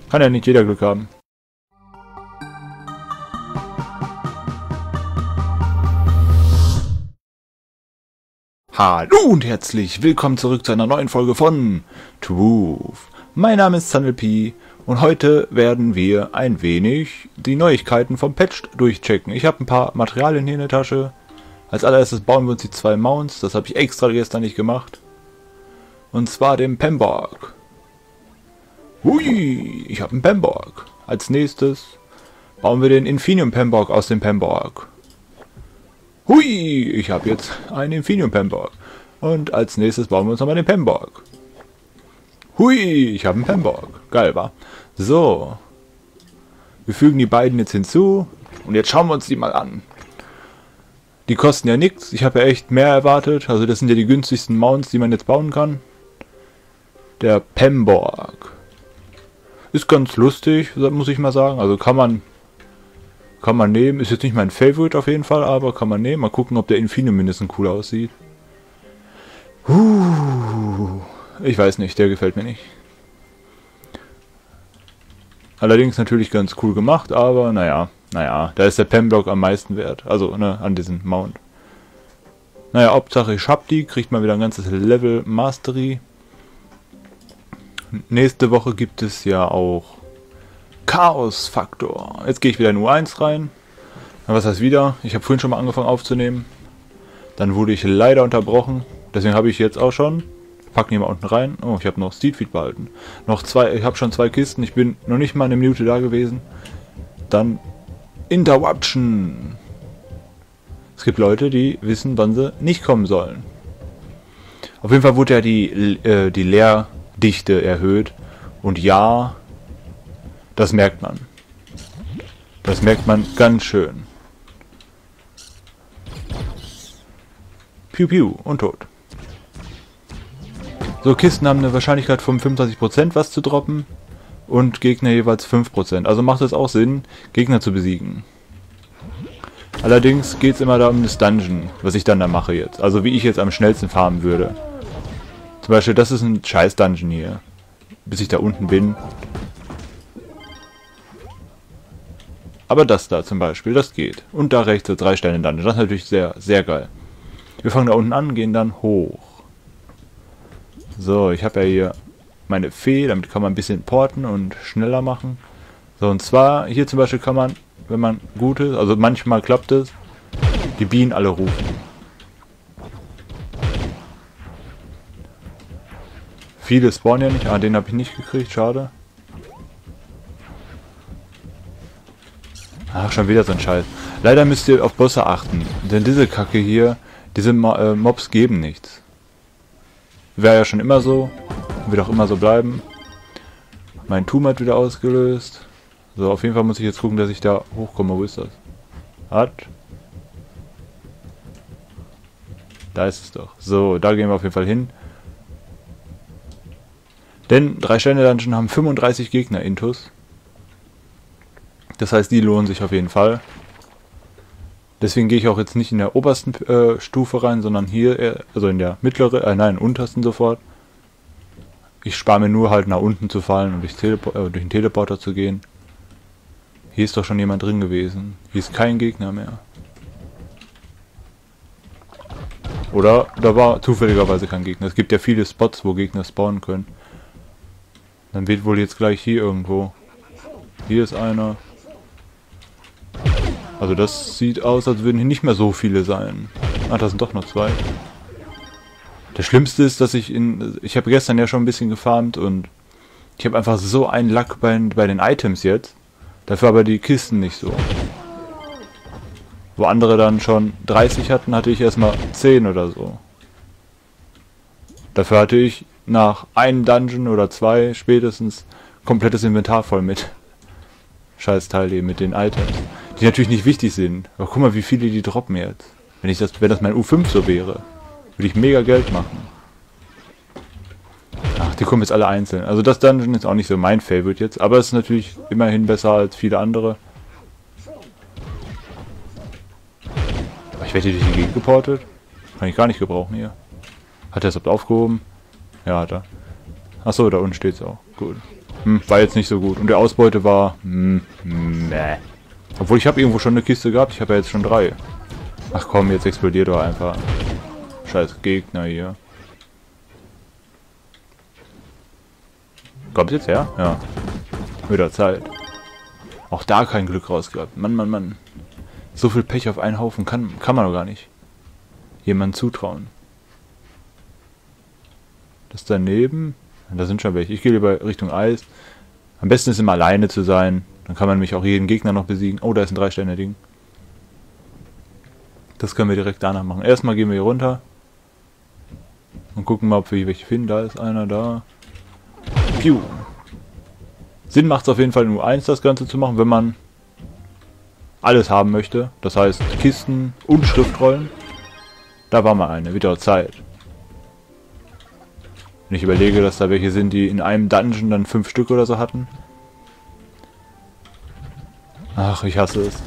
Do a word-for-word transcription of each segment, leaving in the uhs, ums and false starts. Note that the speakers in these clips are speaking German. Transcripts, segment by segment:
Kann ja nicht jeder Glück haben. Hallo und herzlich willkommen zurück zu einer neuen Folge von Truth. Mein Name ist Sundelp und heute werden wir ein wenig die Neuigkeiten vom Patch durchchecken. Ich habe ein paar Materialien hier in der Tasche. Als allererstes bauen wir uns die zwei Mounts, das habe ich extra gestern nicht gemacht. Und zwar den Pemborg. Hui, ich habe einen Pemborg. Als nächstes bauen wir den Infinium Pemborg aus dem Pemborg. Hui, ich habe jetzt einen Infinium Pemborg. Und als nächstes bauen wir uns nochmal den Pemborg. Hui, ich habe einen Pemborg. Geil, wa? So. Wir fügen die beiden jetzt hinzu. Und jetzt schauen wir uns die mal an. Die kosten ja nichts. Ich habe ja echt mehr erwartet. Also das sind ja die günstigsten Mounts, die man jetzt bauen kann. Der Pemborg. Ist ganz lustig, muss ich mal sagen. Also kann man... Kann man nehmen, ist jetzt nicht mein Favorite auf jeden Fall, aber kann man nehmen. Mal gucken, ob der Infinium mindestens cool aussieht. Uh, ich weiß nicht, der gefällt mir nicht. Allerdings natürlich ganz cool gemacht, aber naja, naja, da ist der Pemborg am meisten wert. Also, ne, an diesem Mount. Naja, Hauptsache ich hab die, kriegt man wieder ein ganzes Level Mastery. Nächste Woche gibt es ja auch Chaos-Faktor. Jetzt gehe ich wieder in U eins rein. Was heißt wieder? Ich habe vorhin schon mal angefangen aufzunehmen. Dann wurde ich leider unterbrochen. Deswegen habe ich jetzt auch schon... Packen die mal unten rein. Oh, ich habe noch Steedfeed behalten. Noch zwei... Ich habe schon zwei Kisten. Ich bin noch nicht mal eine Minute da gewesen. Dann... Interruption. Es gibt Leute, die wissen, wann sie nicht kommen sollen. Auf jeden Fall wurde ja die, äh, die Leerdichte erhöht. Und ja... Das merkt man. Das merkt man ganz schön. Piu piu und tot. So, Kisten haben eine Wahrscheinlichkeit von fünfunddreißig Prozent was zu droppen. Und Gegner jeweils fünf Prozent. Also macht es auch Sinn, Gegner zu besiegen. Allerdings geht es immer da um das Dungeon, was ich dann da mache jetzt. Also wie ich jetzt am schnellsten farmen würde. Zum Beispiel, das ist ein scheiß Dungeon hier. Bis ich da unten bin. Aber das da zum Beispiel, das geht. Und da rechts drei Sterne Dungeon. Das ist natürlich sehr, sehr geil. Wir fangen da unten an, gehen dann hoch. So, ich habe ja hier meine Fee, damit kann man ein bisschen porten und schneller machen. So, und zwar, hier zum Beispiel kann man, wenn man gut ist, also manchmal klappt es, die Bienen alle rufen. Viele spawnen ja nicht, ah, den habe ich nicht gekriegt, schade. Ach, schon wieder so ein Scheiß. Leider müsst ihr auf Bosse achten, denn diese Kacke hier, diese Mo äh, Mobs geben nichts. Wäre ja schon immer so, wird auch immer so bleiben. Mein Turm hat wieder ausgelöst. So, auf jeden Fall muss ich jetzt gucken, dass ich da hochkomme. Wo ist das? Hat. Da ist es doch. So, da gehen wir auf jeden Fall hin. Denn drei Sterne Dungeon haben fünfunddreißig Gegner intus. Das heißt, die lohnen sich auf jeden Fall. Deswegen gehe ich auch jetzt nicht in der obersten äh, Stufe rein, sondern hier, äh, also in der mittleren, äh, nein, untersten sofort. Ich spare mir nur halt nach unten zu fallen und durch, Telepo äh, durch den Teleporter zu gehen. Hier ist doch schon jemand drin gewesen. Hier ist kein Gegner mehr. Oder da war zufälligerweise kein Gegner. Es gibt ja viele Spots, wo Gegner spawnen können. Dann wird wohl jetzt gleich hier irgendwo. Hier ist einer. Also das sieht aus, als würden hier nicht mehr so viele sein. Ah, da sind doch noch zwei. Das Schlimmste ist, dass ich in... Ich habe gestern ja schon ein bisschen gefarmt und ich habe einfach so einen Lack bei, bei den Items jetzt. Dafür aber die Kisten nicht so. Wo andere dann schon dreißig hatten, hatte ich erstmal zehn oder so. Dafür hatte ich nach einem Dungeon oder zwei spätestens komplettes Inventar voll mit Scheißteil hier, mit den Items. Die natürlich nicht wichtig sind. Aber guck mal, wie viele die droppen jetzt. Wenn ich das, wenn das mein U fünf so wäre, würde ich mega Geld machen. Ach, die kommen jetzt alle einzeln. Also das Dungeon ist auch nicht so mein Favorite jetzt, aber es ist natürlich immerhin besser als viele andere. Aber ich werde hier durch die Gegend geportet. Kann ich gar nicht gebrauchen hier. Hat er es überhaupt aufgehoben? Ja, hat er. Achso, da unten steht es auch. Gut. Hm, war jetzt nicht so gut. Und der Ausbeute war... Hm, meh. Obwohl, ich habe irgendwo schon eine Kiste gehabt. Ich habe ja jetzt schon drei. Ach komm, jetzt explodiert doch einfach. Scheiß Gegner hier. Kommt jetzt her? Ja. Wieder Zeit. Auch da kein Glück rausgehabt. Mann, Mann, Mann. So viel Pech auf einen Haufen kann, kann man doch gar nicht jemandem zutrauen. Das daneben... Da sind schon welche. Ich gehe lieber Richtung Eis. Am besten ist immer alleine zu sein. Dann kann man nämlich auch jeden Gegner noch besiegen. Oh, da ist ein drei Sterne Ding. Das können wir direkt danach machen. Erstmal gehen wir hier runter. Und gucken mal, ob wir hier welche finden. Da ist einer da. Piu. Sinn macht es auf jeden Fall in U eins das Ganze zu machen, wenn man alles haben möchte. Das heißt Kisten und Schriftrollen. Da war mal eine. Wieder Zeit. Wenn ich überlege, dass da welche sind, die in einem Dungeon dann fünf Stück oder so hatten. Ach, ich hasse es.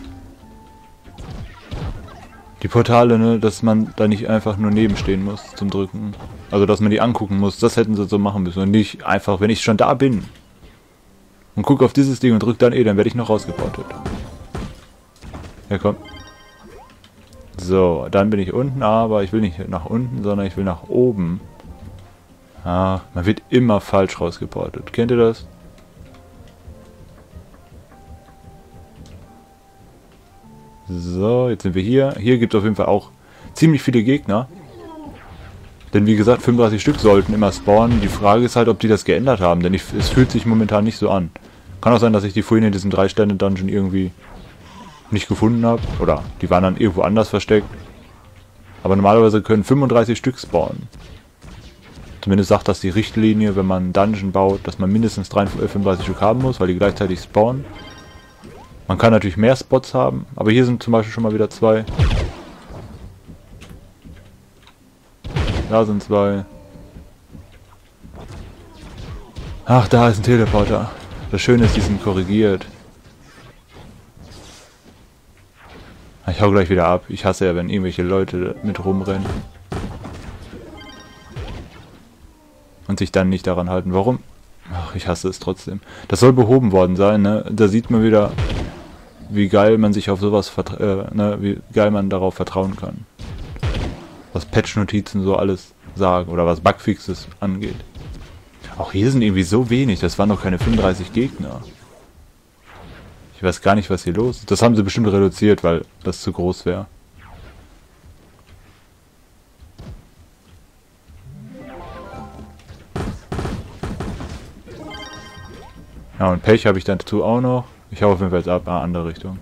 Die Portale, ne, dass man da nicht einfach nur nebenstehen muss zum Drücken. Also, dass man die angucken muss, das hätten sie so machen müssen. Und nicht einfach, wenn ich schon da bin und gucke auf dieses Ding und drücke dann eh, dann werde ich noch rausgeportet. Ja, komm. So, dann bin ich unten, aber ich will nicht nach unten, sondern ich will nach oben. Ah, man wird immer falsch rausgeportet. Kennt ihr das? So, jetzt sind wir hier. Hier gibt es auf jeden Fall auch ziemlich viele Gegner. Denn wie gesagt, fünfunddreißig Stück sollten immer spawnen. Die Frage ist halt, ob die das geändert haben. Denn ich, es fühlt sich momentan nicht so an. Kann auch sein, dass ich die vorhin in diesem drei Sterne Dungeon irgendwie nicht gefunden habe. Oder die waren dann irgendwo anders versteckt. Aber normalerweise können fünfunddreißig Stück spawnen. Zumindest sagt das die Richtlinie, wenn man einen Dungeon baut, dass man mindestens fünfunddreißig Stück haben muss, weil die gleichzeitig spawnen. Man kann natürlich mehr Spots haben, aber hier sind zum Beispiel schon mal wieder zwei. Da sind zwei. Ach, da ist ein Teleporter. Das Schöne ist, die sind korrigiert. Ich hau gleich wieder ab. Ich hasse ja, wenn irgendwelche Leute mit rumrennen. Und sich dann nicht daran halten. Warum? Ach, ich hasse es trotzdem. Das soll behoben worden sein, ne? Da sieht man wieder, wie geil man sich auf sowas vertra äh, ne? wie geil man darauf vertrauen kann. Was Patch-Notizen so alles sagen oder was Bugfixes angeht. Auch hier sind irgendwie so wenig. Das waren doch keine fünfunddreißig Gegner. Ich weiß gar nicht, was hier los ist. Das haben sie bestimmt reduziert, weil das zu groß wäre. Ja, und Pech habe ich dann dazu auch noch. Ich hau auf jeden Fall jetzt ab. Ah, andere Richtung.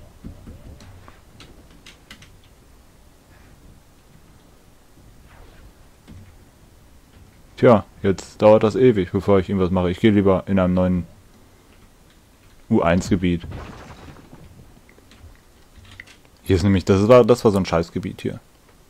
Tja, jetzt dauert das ewig, bevor ich irgendwas mache. Ich gehe lieber in einem neuen U eins Gebiet. Hier ist nämlich, das war, das war so ein Scheißgebiet hier.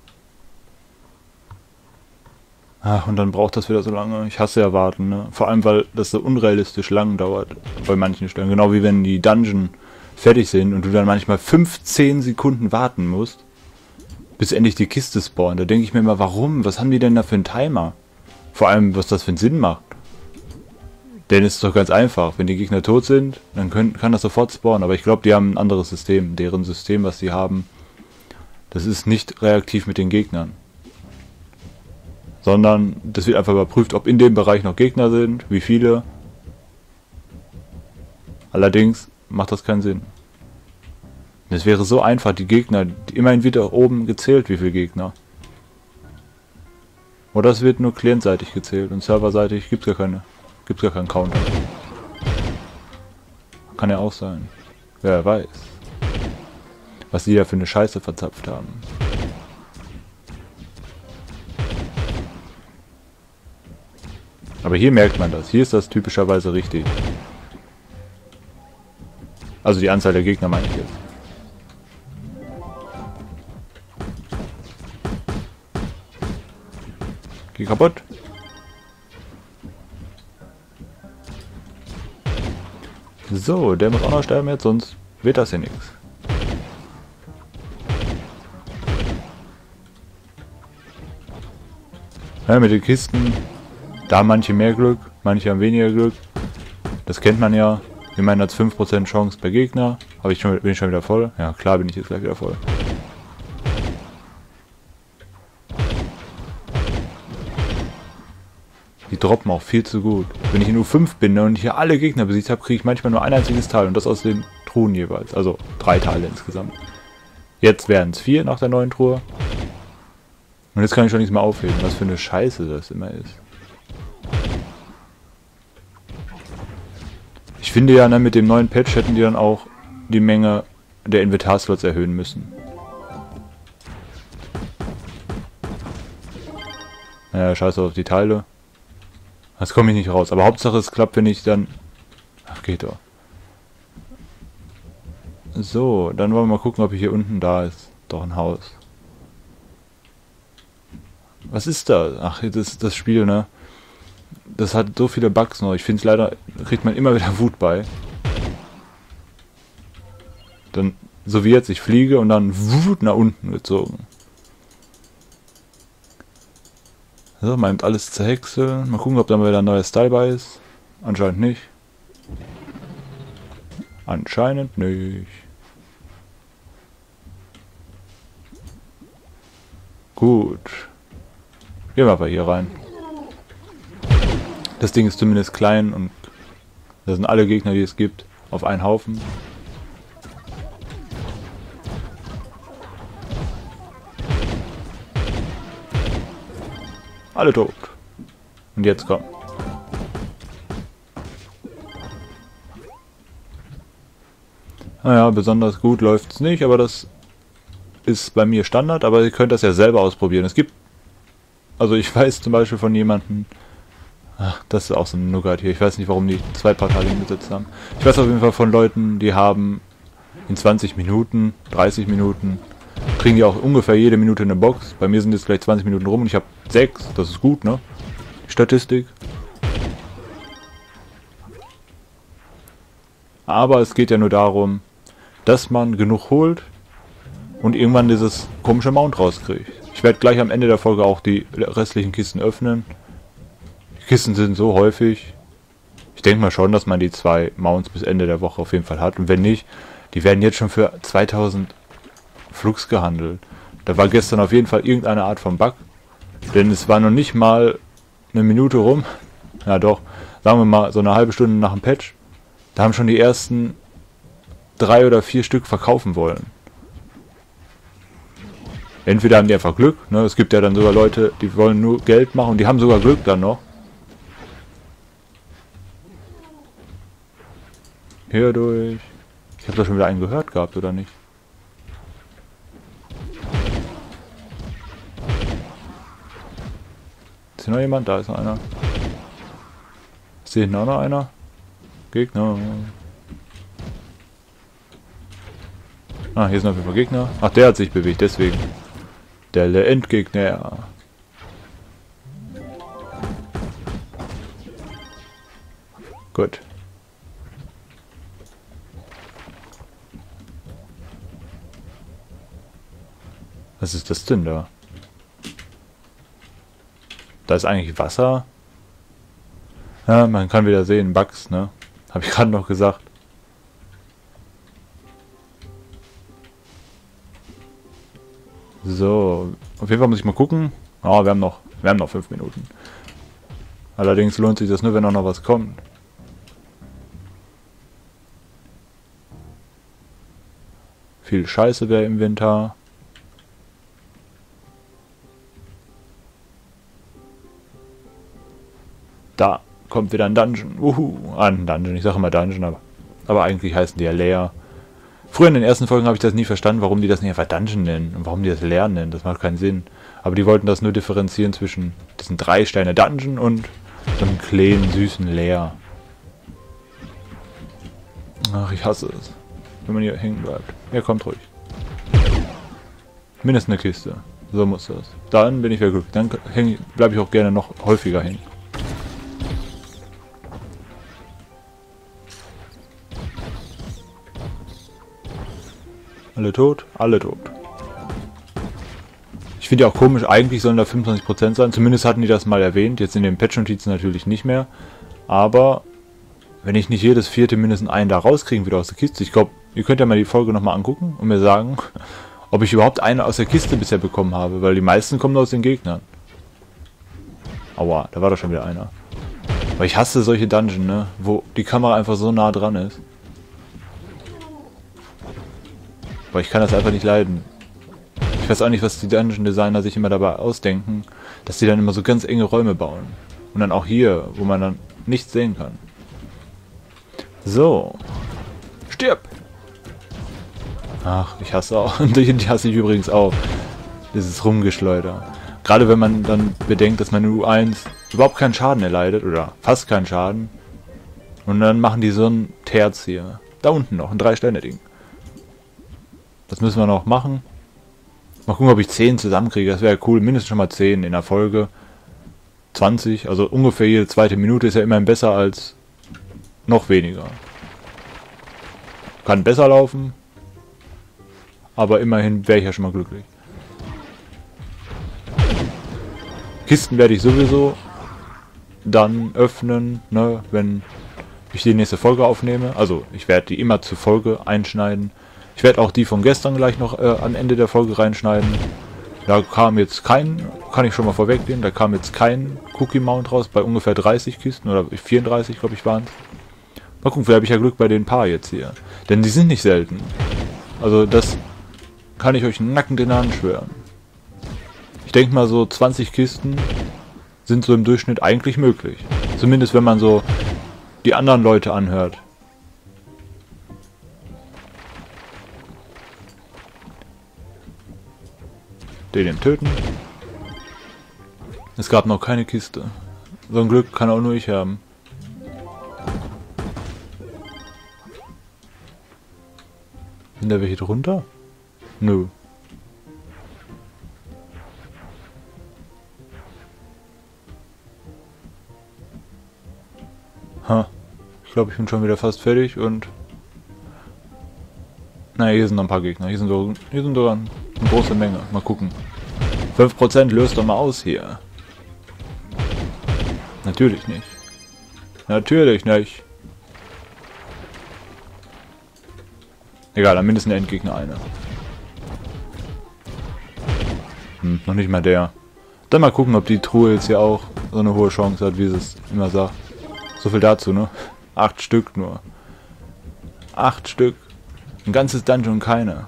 Ach, und dann braucht das wieder so lange. Ich hasse ja warten, ne? Vor allem, weil das so unrealistisch lang dauert. Bei manchen Stellen. Genau wie wenn die Dungeon fertig sind und du dann manchmal fünfzehn Sekunden warten musst, bis endlich die Kiste spawnt. Da denke ich mir immer, warum? Was haben die denn da für einen Timer? Vor allem, was das für einen Sinn macht. Denn es ist doch ganz einfach. Wenn die Gegner tot sind, dann können, kann das sofort spawnen. Aber ich glaube, die haben ein anderes System. Deren System, was sie haben, das ist nicht reaktiv mit den Gegnern. Sondern das wird einfach überprüft, ob in dem Bereich noch Gegner sind, wie viele. Allerdings macht das keinen Sinn. Es wäre so einfach, die Gegner, die, immerhin wird da oben gezählt, wie viele Gegner. Oder es wird nur klientseitig gezählt und serverseitig gibt es gar keine, gibt's gar keinen Counter. Kann ja auch sein. Wer weiß. Was die da für eine Scheiße verzapft haben. Aber hier merkt man das. Hier ist das typischerweise richtig. Also die Anzahl der Gegner meine ich jetzt. Geh kaputt. So, der muss auch noch sterben jetzt, sonst wird das hier nichts. Ja, mit den Kisten, da haben manche mehr Glück, manche haben weniger Glück. Das kennt man ja. Immerhin hat es fünf Prozent Chance per Gegner. Hab ich schon, bin ich schon wieder voll? Ja, klar bin ich jetzt gleich wieder voll. Die droppen auch viel zu gut. Wenn ich in U fünf bin und hier alle Gegner besiegt habe, kriege ich manchmal nur ein einziges Teil. Und das aus den Truhen jeweils. Also drei Teile insgesamt. Jetzt werden es vier nach der neuen Truhe. Und jetzt kann ich schon nichts mehr aufheben. Was für eine Scheiße das immer ist. Ich finde ja, ne, mit dem neuen Patch hätten die dann auch die Menge der Inventarslots erhöhen müssen. Naja, scheiße auf die Teile. Das komme ich nicht raus. Aber Hauptsache es klappt, wenn ich dann... Ach, geht doch. So, dann wollen wir mal gucken, ob hier unten da ist. Doch ein Haus. Was ist da? Ach, das ist das Spiel, ne? Das hat so viele Bugs noch. Ich finde es leider, kriegt man immer wieder Wut bei. Dann, so wie jetzt, ich fliege und dann Wut nach unten gezogen. So, meint alles zerhäckseln. Mal gucken, ob da mal wieder ein neuer Style bei ist. Anscheinend nicht. Anscheinend nicht. Gut. Gehen wir aber hier rein. Das Ding ist zumindest klein und da sind alle Gegner, die es gibt, auf einen Haufen. Alle tot. Und jetzt komm. Naja, besonders gut läuft es nicht, aber das ist bei mir Standard, aber ihr könnt das ja selber ausprobieren. Es gibt, also ich weiß zum Beispiel von jemandem, ach, das ist auch so ein Nougat hier, ich weiß nicht, warum die zwei Portale hingesetzt haben. Ich weiß auf jeden Fall von Leuten, die haben in zwanzig Minuten, dreißig Minuten, kriegen die auch ungefähr jede Minute eine Box. Bei mir sind jetzt gleich zwanzig Minuten rum und ich habe sechs, das ist gut, ne? Statistik. Aber es geht ja nur darum, dass man genug holt und irgendwann dieses komische Mount rauskriegt. Ich werde gleich am Ende der Folge auch die restlichen Kisten öffnen. Die Kisten sind so häufig. Ich denke mal schon, dass man die zwei Mounts bis Ende der Woche auf jeden Fall hat. Und wenn nicht, die werden jetzt schon für zweitausend Flux gehandelt. Da war gestern auf jeden Fall irgendeine Art von Bug. Denn es war noch nicht mal eine Minute rum. Ja doch, sagen wir mal so eine halbe Stunde nach dem Patch. Da haben schon die ersten drei oder vier Stück verkaufen wollen. Entweder haben die einfach Glück, ne? Es gibt ja dann sogar Leute, die wollen nur Geld machen und die haben sogar Glück dann noch. Hier durch. Ich habe da schon wieder einen gehört gehabt, oder nicht? Ist hier noch jemand? Da ist noch einer. Ist hier hinten auch noch einer? Gegner. Ah, hier sind auf jeden Fall Gegner. Ach, der hat sich bewegt, deswegen. Der Endgegner. Gut. Was ist das denn da? Da ist eigentlich Wasser. Ja, man kann wieder sehen, Bugs, ne? Habe ich gerade noch gesagt. So, auf jeden Fall muss ich mal gucken. Oh, wir haben noch, wir haben noch fünf Minuten. Allerdings lohnt sich das nur, wenn auch noch was kommt. Viel Scheiße wäre im Inventar. Da kommt wieder ein Dungeon. Uhu, ah, ein Dungeon. Ich sage immer Dungeon, aber, aber eigentlich heißen die ja Lair. Früher in den ersten Folgen habe ich das nie verstanden, warum die das nicht einfach Dungeon nennen und warum die das Lair nennen. Das macht keinen Sinn. Aber die wollten das nur differenzieren zwischen diesen drei Sterne Dungeon und so einem kleinen, süßen Lair. Ach, ich hasse es, wenn man hier hängen bleibt. Ja, kommt ruhig. Mindestens eine Kiste. So muss das. Dann bin ich wieder glücklich. Dann bleibe ich auch gerne noch häufiger hängen. Alle tot? Alle tot. Ich finde ja auch komisch, eigentlich sollen da fünfundzwanzig Prozent sein. Zumindest hatten die das mal erwähnt. Jetzt in den Patch-Notizen natürlich nicht mehr. Aber wenn ich nicht jedes vierte mindestens einen da rauskriegen wieder aus der Kiste. Ich glaube, ihr könnt ja mal die Folge nochmal angucken und mir sagen, ob ich überhaupt eine aus der Kiste bisher bekommen habe, weil die meisten kommen aus den Gegnern. Aua, da war doch schon wieder einer. Aber ich hasse solche Dungeon, ne, wo die Kamera einfach so nah dran ist. Aber ich kann das einfach nicht leiden. Ich weiß auch nicht, was die Dungeon-Designer sich immer dabei ausdenken, dass die dann immer so ganz enge Räume bauen. Und dann auch hier, wo man dann nichts sehen kann. So. Stirb! Ach, ich hasse auch. Und die hasse ich übrigens auch. Dieses Rumgeschleuder. Gerade wenn man dann bedenkt, dass meine U eins überhaupt keinen Schaden erleidet. Oder fast keinen Schaden. Und dann machen die so ein Terz hier. Da unten noch, ein drei Sterne Ding. Das müssen wir noch machen. Mal gucken, ob ich zehn zusammenkriege. Das wäre cool. Mindestens schon mal zehn in der Folge. zwanzig. Also ungefähr jede zweite Minute ist ja immerhin besser als noch weniger. Kann besser laufen. Aber immerhin wäre ich ja schon mal glücklich. Kisten werde ich sowieso dann öffnen, ne, wenn ich die nächste Folge aufnehme. Also ich werde die immer zur Folge einschneiden. Ich werde auch die von gestern gleich noch äh, am Ende der Folge reinschneiden. Da kam jetzt kein, kann ich schon mal vorwegnehmen, da kam jetzt kein Cookie Mount raus, bei ungefähr dreißig Kisten, oder vierunddreißig, glaube ich, waren es. Mal gucken, vielleicht habe ich ja Glück bei den paar jetzt hier. Denn die sind nicht selten. Also das kann ich euch nackend in der Hand schwören. Ich denke mal, so zwanzig Kisten sind so im Durchschnitt eigentlich möglich. Zumindest wenn man so die anderen Leute anhört. Den töten. Es gab noch keine Kiste. So ein Glück kann auch nur ich haben. Sind da welche drunter? Nö. Ha. Ich glaube, ich bin schon wieder fast fertig und... Naja, hier sind noch ein paar Gegner. Hier sind so, hier sind sogar eine große Menge. Mal gucken. fünf Prozent löst doch mal aus hier. Natürlich nicht. Natürlich nicht. Egal, am mindestens der Endgegner eine. Hm, noch nicht mal der. Dann mal gucken, ob die Truhe jetzt hier auch so eine hohe Chance hat, wie es immer sagt. So viel dazu, ne? Acht Stück nur. Acht Stück. Ein ganzes Dungeon keine.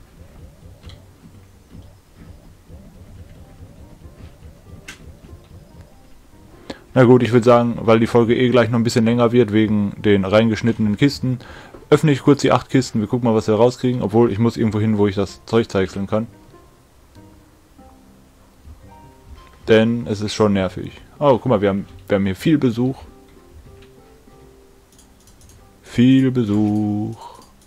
Na gut, ich würde sagen, weil die Folge eh gleich noch ein bisschen länger wird, wegen den reingeschnittenen Kisten, öffne ich kurz die acht Kisten. Wir gucken mal, was wir rauskriegen. Obwohl, ich muss irgendwo hin, wo ich das Zeug zeichseln kann. Denn es ist schon nervig. Oh, guck mal, wir haben, wir haben hier viel Besuch. Viel Besuch.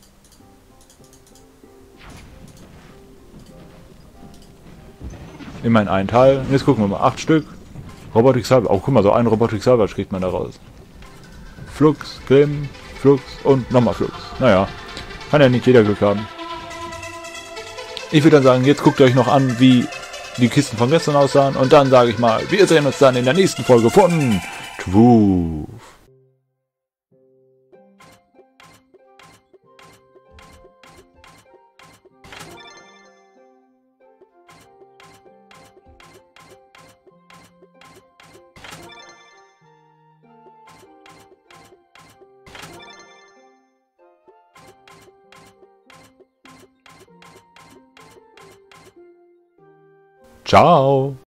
Immerhin ein Teil. Jetzt gucken wir mal. Acht Stück. Robotic Salvage. Oh, guck mal, so ein Robotic Salvage kriegt man da raus. Flux, Grimm, Flux und nochmal Flux. Naja, kann ja nicht jeder Glück haben. Ich würde dann sagen, jetzt guckt euch noch an, wie die Kisten von gestern aussahen. Und dann sage ich mal, wir sehen uns dann in der nächsten Folge von Twoof. Ciao.